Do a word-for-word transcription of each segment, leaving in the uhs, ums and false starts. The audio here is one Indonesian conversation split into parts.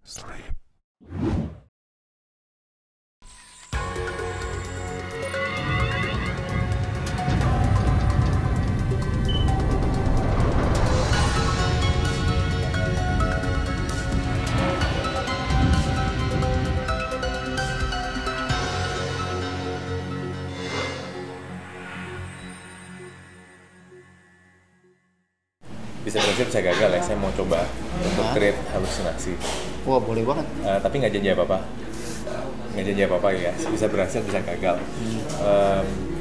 Sleep. Bisa berhasil, bisa gagal ya. Saya mau coba untuk create halusinasi. Wah, boleh banget. Uh, tapi nggak janji apa-apa. Nggak janji apa-apa ya. Bisa berhasil, bisa gagal. Hmm. Um,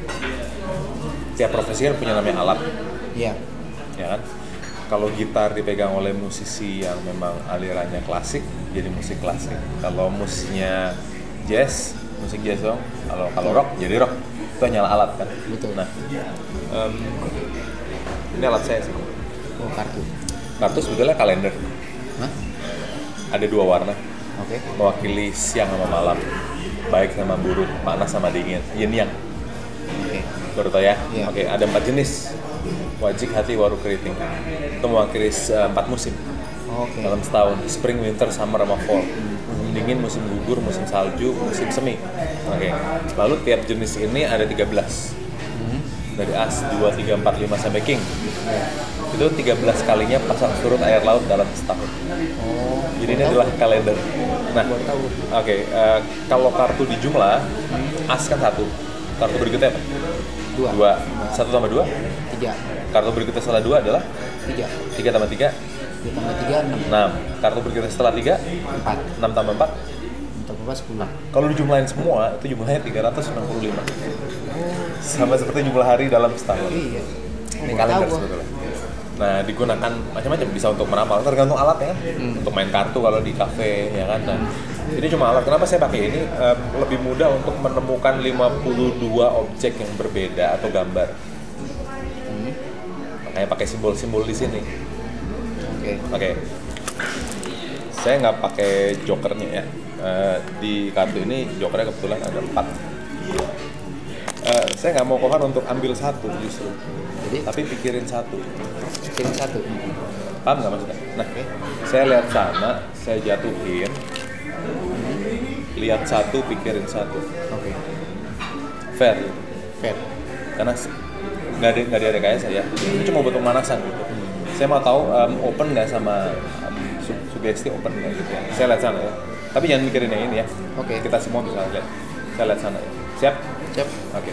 tiap profesi kan punya namanya alat. Iya. Ya kan? Kalau gitar dipegang oleh musisi yang memang alirannya klasik, jadi musik klasik. Kalau musiknya jazz, musik jazz dong. Kalau kalau rock, jadi rock. Itu nyala alat kan. Betul. Nah, um, ini alat saya sih. Oh, kartu. Kartu sebetulnya kalender. Hah? Ada dua warna. Oke. Okay. Mewakili siang sama malam, baik sama buruk, panas sama dingin, yin yang. Oke. Okay. Baru tau ya? Yeah. Oke, okay, ada empat jenis. Wajik, hati, waru, keriting. Itu mewakili uh, empat musim. Oke. Okay. Dalam setahun, spring, winter, summer, sama fall. Musim dingin, musim gugur, musim salju, musim semi. Oke. Okay. Lalu tiap jenis ini ada tiga belas. Hmm. Dari as, dua, tiga, empat, lima sampai king. Yeah. Itu tiga belas kalinya pasang surut air laut dalam setahun. Oh, jadi ini adalah kalender. Nah, oke, okay, uh, kalau kartu di jumlah, hmm. as kan satu. Kartu berikutnya apa? Dua. Dua. Satu tambah dua? Tiga. Kartu berikutnya setelah dua adalah? Tiga. Tiga tambah tiga? Tiga tambah tiga, enam. Enam. Kartu berikutnya setelah tiga? Empat. Enam tambah empat? Enam tambah empat, sepuluh. Kalau dijumlahin semua, itu jumlahnya tiga ratus enam puluh lima. Sama seperti jumlah hari dalam setahun. Iya. Ini kalender sebetulnya. Nah, digunakan macam-macam, bisa untuk meramal, tergantung alat ya. Hmm. Untuk main kartu kalau di kafe ya kan. Nah, ini cuma alat. Kenapa saya pakai ini? Uh, lebih mudah untuk menemukan lima puluh dua objek yang berbeda atau gambar. Hmm. Makanya pakai simbol-simbol di sini. Oke. Okay. Oke. Okay. Saya nggak pakai jokernya ya. Uh, di kartu ini jokernya kebetulan ada empat. Uh, saya nggak mau Kohar untuk ambil satu justru. Jadi? Tapi pikirin satu. Pikirin satu. Paham nggak maksudnya? Nah, okay. Saya lihat sana, saya jatuhin. Hmm. Lihat satu, pikirin satu. Oke. Okay. Fair. Gitu. Fair. Karena nggak ada nggak ada rekayasa ya. Ini cuma buat pemanasan gitu. Hmm. Saya mau tahu um, open nggak sama um, su- sugesti open nggak gitu ya. Saya lihat sana ya. Tapi jangan mikirin yang ini ya. Oke. Okay. Kita semua bisa lihat. Saya lihat sana ya. Siap? Siap. Oke. Okay.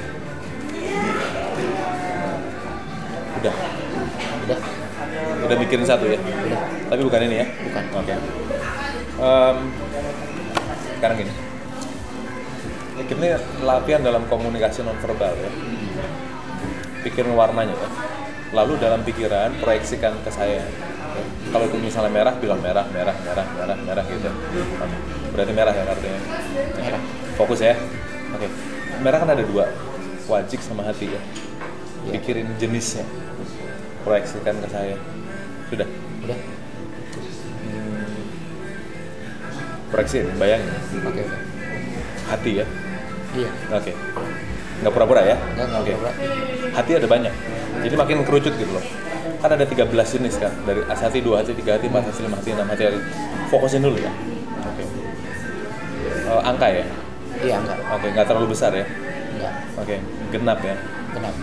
Udah. Udah. Udah mikirin satu ya? Udah. Tapi bukan ini ya? Bukan. Oke. Okay. Um, sekarang gini. Ini latihan dalam komunikasi non verbal ya. Pikirin warnanya ya. Lalu dalam pikiran proyeksikan ke saya. Okay. Kalau itu misalnya merah, bilang merah, merah, merah, merah, merah gitu. Okay. Berarti merah ya artinya. Merah. Fokus ya. Oke. Okay. Merah kan ada dua. Wajik sama hati ya. Ya. Pikirin jenisnya. Proyeksikan ke saya. Sudah? Udah. Hmm. Proyeksi, bayangin. Oke, oke. Hati ya? Iya. Oke. Okay. Nggak pura-pura ya? Nggak, nggak okay. pura-pura. Hati ada banyak. Jadi makin kerucut gitu loh. Kan ada tiga belas jenis kan. Dari as hati, dua hati, tiga hati, empat hati, lima hati, enam hati. Fokusin dulu ya. Oke. Okay. Uh, angka ya? Iya, angka. Oke, okay. Nggak terlalu besar ya? Enggak. Oke, okay. Genap ya? Genap.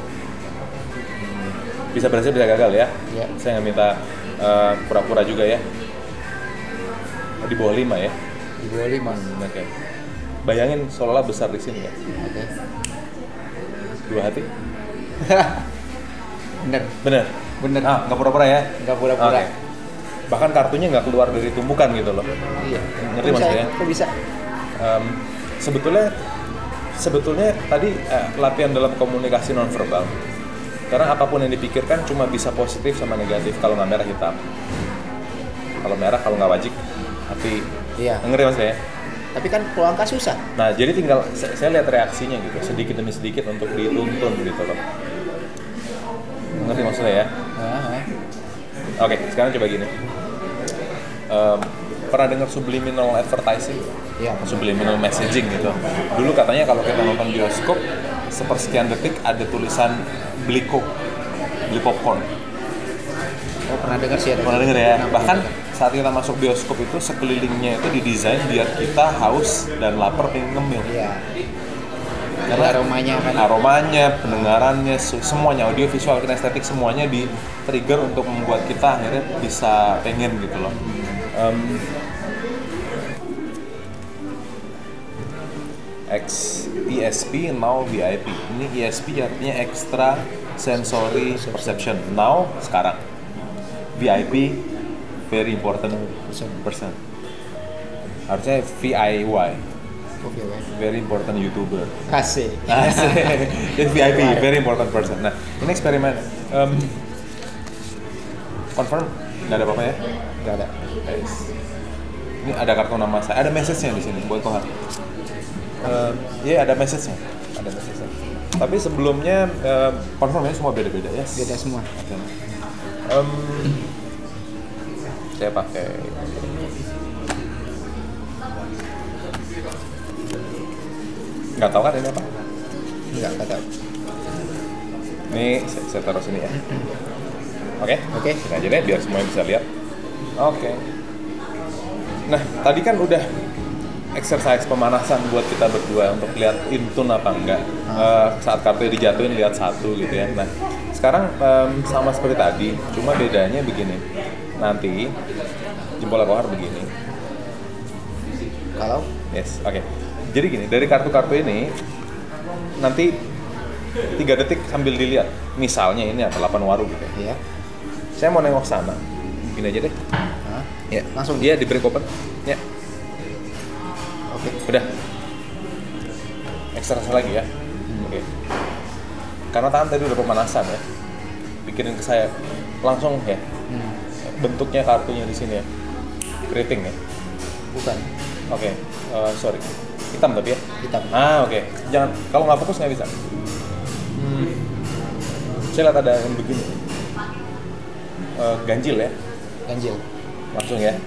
Bisa berhasil, bisa gagal ya? Iya. Saya nggak minta uh, pura-pura juga ya. Di bawah lima ya? Di bawah lima. Hmm, Oke. Okay. Bayangin seolah besar di sini ya. Oke. Okay. Dua hati? Bener. Bener? Bener. Ah, nggak pura-pura ya? Nggak pura-pura. Okay. Bahkan kartunya nggak keluar dari tumbukan gitu loh. Iya. Ngerti maksudnya? Kok bisa? Um, sebetulnya, sebetulnya tadi uh, latihan dalam komunikasi non verbal. Karena apapun yang dipikirkan cuma bisa positif sama negatif. Kalau nggak merah hitam. Kalau merah, kalau nggak wajik, hati. Iya. Ngerti maksudnya? Tapi kan kalau angka susah. Nah, jadi tinggal saya, saya lihat reaksinya gitu, sedikit demi sedikit untuk dituntun gitu loh. Ngerti maksudnya ya? Uh-huh. Oke, sekarang coba gini. Um, pernah dengar subliminal advertising? Iya. Subliminal messaging gitu. Dulu katanya kalau kita nonton bioskop, sepersekian detik ada tulisan beli coke, beli popcorn. Oh, pernah dengar sih ada. Pernah dengar ya? Bahkan saat kita masuk bioskop itu sekelilingnya itu didesain biar kita haus dan lapar pengen ngemil. Iya. Karena aromanya kan. Aromanya, pendengarannya, semuanya, audio, visual, kinestetik semuanya di trigger untuk membuat kita akhirnya bisa pengen gitu loh. Um, X E S P, now V I P. Ini E S P artinya extra sensory perception. Now sekarang. V I P, very important person. Harusnya V I Y. Oke, okay, very important YouTuber. Asik. Asik. It's V I P, very important person. Nah, ini eksperimen. Um, confirm? Nggak ada apa-apa ya? Nggak ada. Guys. Ini ada kartu nama saya. Ada message-nya di sini buat Kohar. Uh, Iya, yeah, ada message-nya. Ada message-nya. Tapi sebelumnya uh, confirm ya semua beda-beda ya? Yes? Beda semua. Oke. Okay. Um, saya pakai nggak tahu kan ini apa? Nggak, nggak tahu. Ini saya, saya taruh sini ya. Oke? Okay? Oke. Okay. Sini aja deh biar semuanya bisa lihat. Oke. Okay. Nah, tadi kan udah exercise pemanasan buat kita berdua untuk lihat in tune apa enggak. Hmm. Uh, saat kartunya dijatuhin lihat satu gitu ya. Nah, sekarang um, sama seperti tadi, cuma bedanya begini. Nanti jempol Kohar begini. Kalau? Yes, oke. Okay. Jadi gini, dari kartu-kartu ini nanti tiga detik sambil dilihat. Misalnya ini apa, delapan waru gitu ya. Iya. Saya mau nengok sana. Gini aja deh. Hah? Ya. Langsung? Iya, di break open. Ya. Oke, udah. Ekstraksi lagi ya. Hmm. Oke. Karena tangan tadi udah pemanasan ya. Pikirin ke saya. Langsung ya. Hmm. Bentuknya kartunya di sini ya. Keriting ya. Bukan. Oke, uh, sorry. Hitam tapi ya? Hitam. Ah, oke. Okay. Jangan, kalau nggak fokus nggak bisa. Hmm. Saya lihat ada yang begini. Uh, ganjil ya? Ganjil. Langsung ya?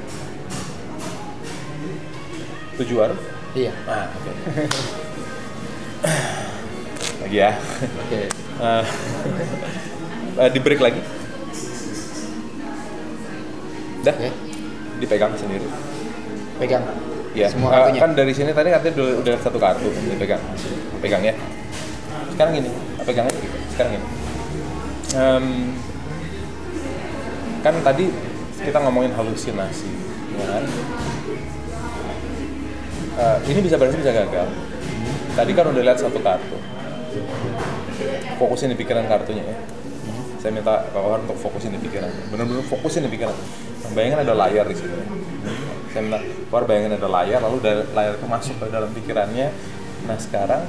Tujuh waru? Iya. Ah, oke. Okay. Lagi ya? Oke. Okay. Uh, uh, di break lagi? Dah? Okay. Dipegang sendiri. Pegang. Ya, semua uh, kartunya. Kan dari sini tadi katanya udah, udah satu kartu, dipegang, pegang ya. Sekarang gini, pegang aja gitu. Sekarang gini. Um, kan tadi kita ngomongin halusinasi, ya kan? Uh, ini bisa berhasil, bisa gagal. Tadi kan udah lihat satu kartu. Fokusin di pikiran kartunya ya. Saya minta Pak Kohar untuk fokusin di pikiran. Benar-benar fokusin di pikiran. Bayangin ada layar di sini. Saya minta Kohar bayangin ada layar, lalu dari layar itu masuk ke dalam pikirannya. Nah sekarang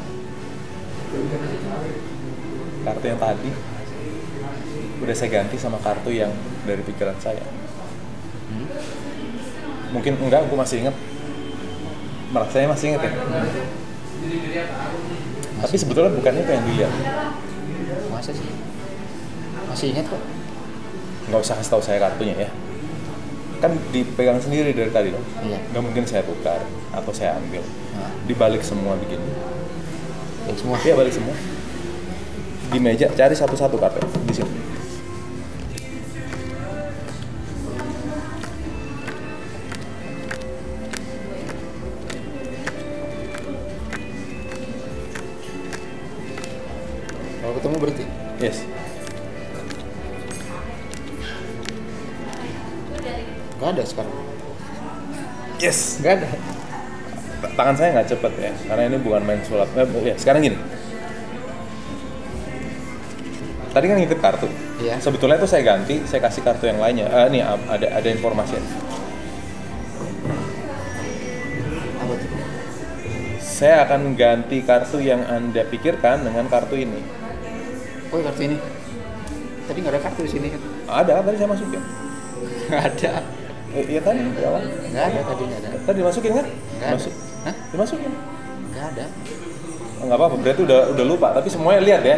kartu yang tadi udah saya ganti sama kartu yang dari pikiran saya. Hmm? Mungkin enggak, gue masih inget. Malah saya masih inget ya. Hmm. Tapi sebetulnya bukan itu yang dilihat. Masa sih? Masih ingat kok. Nggak usah kasih tahu saya kartunya ya. Kan dipegang sendiri dari tadi dong. Iya. Nggak mungkin saya tukar atau saya ambil. Nah. Dibalik semua begini. Balik semua? Iya, balik semua. Di meja cari satu-satu kartu di sini. Kalau ketemu berarti? Yes. Gak ada sekarang. Yes. Gak ada. Tangan saya nggak cepet ya, karena ini bukan main sulap. Eh, ya, sekarang gini. Tadi kan ngintip kartu. Iya. Sebetulnya itu saya ganti, saya kasih kartu yang lainnya. Eh, nih ada ada informasi. Apa tuh? Saya akan ganti kartu yang Anda pikirkan dengan kartu ini. Oh, kartu ini. Tadi nggak ada kartu di sini kan? Ada, tadi saya masukin. Nggak ada. Eh, iya tadi di awal. Nggak ada, tadi nggak ada. Tadi dimasukin kan? Nggak ada. Masuk. Hah? Dimasukin. Nggak ada. Oh, nggak apa-apa, berarti udah udah lupa. Tapi semuanya lihat ya.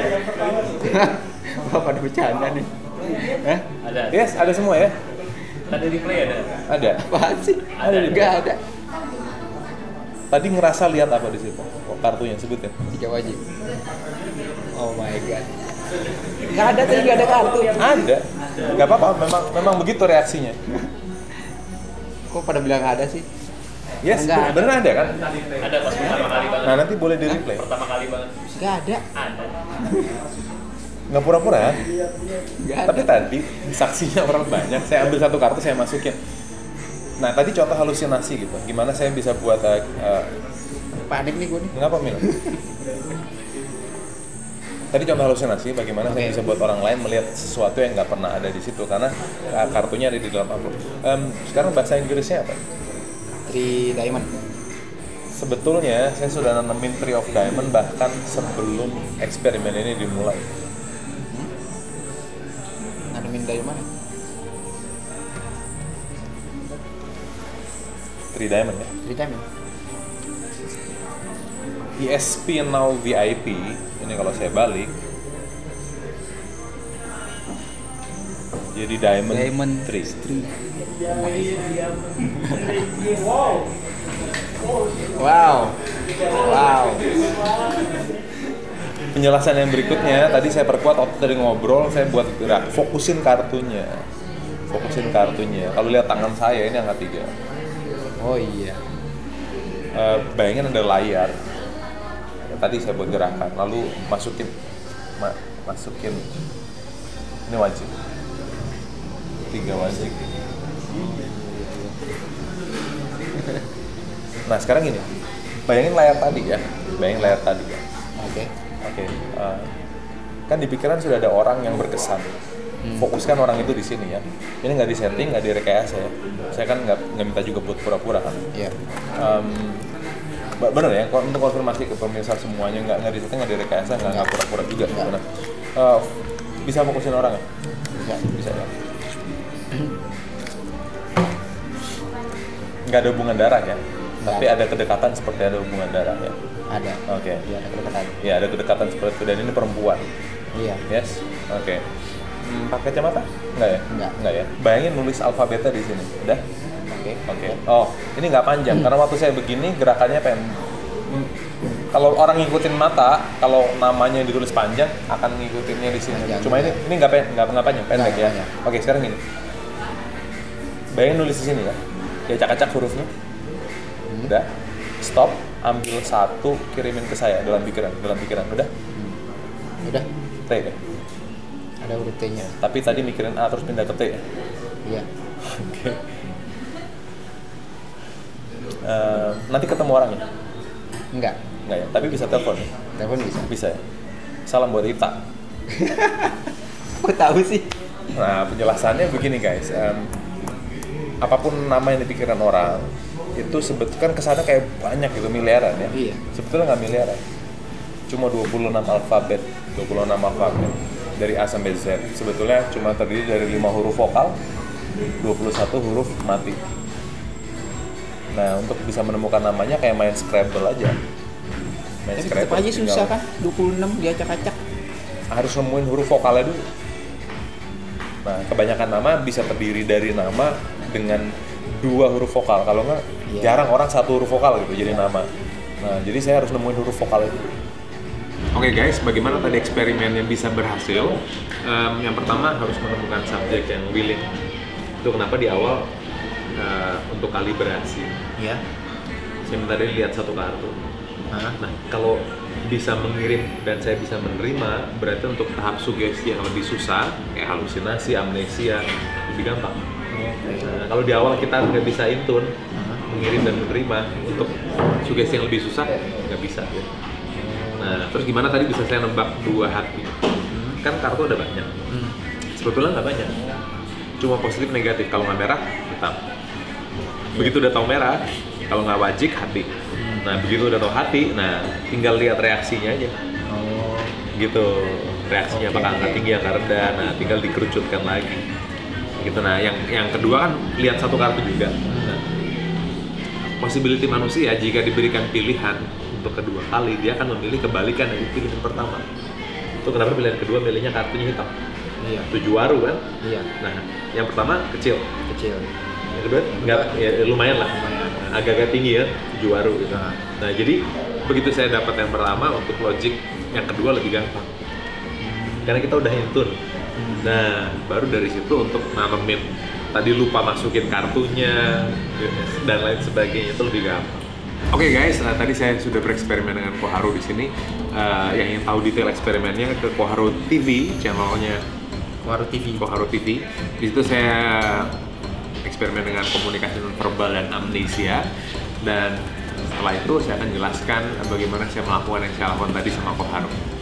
Wah, pada bercanda nih. Hah? Ada. Yes, ada semua ya. Ada di play ada. Ada. Apaan sih? Ada. Nggak ada. Tadi ngerasa lihat apa di situ? Oh, kartunya sebutin. Tiga wajib. Oh my god. Nggak ada, tadi nggak ada kartu. Ada. Nggak apa-apa, memang memang begitu reaksinya. Kok pada bilang ada sih? Yes, Enggak bener ada kan? Ada pas pertama kali banget. Nah nanti boleh di replay. Pertama kali banget. Nggak ada. Ada. Nggak pura-pura ya? Nggak ada. Tapi tadi saksinya orang banyak, saya ambil satu kartu saya masukin. Nah tadi contoh halusinasi gitu, gimana saya bisa buat uh, uh, Panik nih gue nih. Ngapa Mil? Tadi contoh halusinasi, bagaimana saya Oke. bisa buat orang lain melihat sesuatu yang nggak pernah ada di situ karena uh, kartunya ada di dalam amplop. Um, sekarang bahasa Inggrisnya apa? Three diamond. Sebetulnya saya sudah nanemin Tree of Diamond bahkan sebelum eksperimen ini dimulai. Nanemin diamond. Tree Diamond ya. Three diamond. E S P Now V I P ini kalau saya balik jadi Diamond, Diamond Tree. Tree. Wow. Wow. Penjelasan yang berikutnya tadi saya perkuat waktu tadi ngobrol, saya buat gerak fokusin kartunya, fokusin kartunya. Kalau lihat tangan saya ini angka tiga. Oh iya. Uh, bayangin ada layar. Tadi saya buat gerakan, lalu masukin, ma masukin ini wajib, tiga wajib. Nah sekarang gini, bayangin layar tadi ya, bayangin layar tadi ya. Oke. Oke, uh, kan di pikiran sudah ada orang yang berkesan. Hmm. Fokuskan orang itu di sini ya. Ini nggak disetting, nggak direkayasa ya. Saya kan nggak nggak minta juga buat pura-pura kan. Iya. Um, bener ya, kalau untuk konfirmasi ke pemirsa semuanya nggak nggak disetting, nggak direkayasa, nggak nggak pura-pura juga. Nah, uh, bisa fokusin orang ya? Bisa. Bisa ya. Nggak ada hubungan darah ya, Nggak tapi ada. ada kedekatan seperti ada hubungan darah ya. Ada. Oke. Iya, ada kedekatan. Ya ada kedekatan seperti itu dan ini perempuan. Iya. Yes. Oke. Hmm, pakai kacamata? Nggak ya? Nggak. Nggak ya. Bayangin nulis alfabetnya di sini. Udah? Oke. Oke. Oh, ini nggak panjang karena waktu saya begini gerakannya pen. Hmm, Kalau orang ngikutin mata, kalau namanya ditulis panjang akan ngikutinnya di sini. Panjang. Cuma ini ini nggak pen, nggak nggak panjang, pendek Nggak ya. panjang. Oke, sekarang gini. Bayangin nulis di sini ya. Diacak-acak hurufnya. Hmm. Udah. Stop. Ambil satu, kirimin ke saya dalam pikiran, dalam pikiran. Udah? Hmm. Udah. T deh. Ada huruf T-nya. Tapi tadi mikirin A terus pindah ke T ya. Iya. Oke. Uh, nanti ketemu orangnya? Enggak. Enggak ya, tapi bisa telepon ya? Telepon bisa. Bisa ya? Salam buat Ita. Kok tahu sih? Nah, penjelasannya begini guys. Um, apapun nama yang dipikiran orang, itu sebetulnya kan kesana kayak banyak gitu, miliaran ya? Iya. Sebetulnya nggak miliaran. Cuma dua puluh enam alfabet, dua puluh enam alfabet. Dari A sampai Z. Sebetulnya cuma terdiri dari lima huruf vokal, dua puluh satu huruf mati. Nah, untuk bisa menemukan namanya kayak main Scrabble aja. Main Tapi tetap aja susah kan? dua puluh enam diacak-acak. Harus nemuin huruf vokalnya dulu. Nah, kebanyakan nama bisa terdiri dari nama dengan dua huruf vokal. Kalau nggak, Iya. jarang orang satu huruf vokal gitu jadi nama. Nah, jadi saya harus nemuin huruf vokal itu. Oke okay guys, bagaimana tadi eksperimen yang bisa berhasil? Um, yang pertama harus menemukan subjek yang willing. Itu kenapa di awal uh, untuk kalibrasi. Iya. Saya minta dia lihat satu kartu. Hah? Nah, kalau bisa mengirim dan saya bisa menerima, berarti untuk tahap sugesti yang lebih susah, kayak halusinasi, amnesia, lebih gampang. Nah, kalau di awal kita nggak bisa intun, mengirim dan menerima, untuk sugesti yang lebih susah, nggak bisa. Ya. Nah, terus gimana tadi bisa saya nembak dua hati? Hmm. Kan kartu ada banyak. Hmm. Sebetulnya nggak banyak. Cuma positif negatif. Kalau nggak merah, hitam. Begitu udah tahu merah, kalau nggak wajik, hati. Nah, begitu udah tahu hati, nah tinggal lihat reaksinya aja. Oh. Gitu. Reaksinya Okay. apakah angka tinggi, angka rendah. Nah, tinggal dikerucutkan lagi. Gitu. Nah, yang yang kedua kan lihat satu kartu juga. Nah, possibility manusia jika diberikan pilihan untuk kedua kali, dia akan memilih kebalikan dari pilihan pertama. Itu kenapa pilihan kedua milihnya kartunya hitam. Iya. Tujuh waru kan? Iya. Nah, yang pertama kecil. Kecil. Yang kedua nggak, ya, lumayan lah. Lumayan. Agak-agak tinggi ya, tujuh waru gitu. Nah. Nah, jadi begitu saya dapat yang pertama, untuk logik yang kedua lebih gampang. Karena kita udah intun. Nah, baru dari situ untuk nanemin tadi lupa masukin kartunya dan lain sebagainya itu lebih gampang. Oke okay guys, nah, tadi saya sudah bereksperimen dengan Koharo di sini. Uh, yang ingin tahu detail eksperimennya ke KoharoTV, channelnya KoharoTV. KoharoTV. Di situ saya eksperimen dengan komunikasi non verbal dan amnesia, dan setelah itu saya akan jelaskan bagaimana saya melakukan yang saya lakukan tadi sama Koharo.